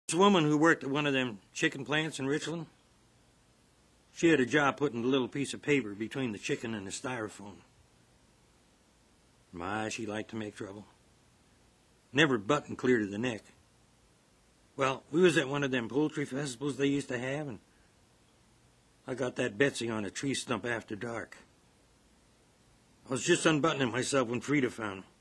This woman who worked at one of them chicken plants in Richland, she had a job putting a little piece of paper between the chicken and the styrofoam. My, she liked to make trouble. Never buttoned clear to the neck. Well, we was at one of them poultry festivals they used to have, and I got that Betsy on a tree stump after dark. I was just unbuttoning myself when Frida found me.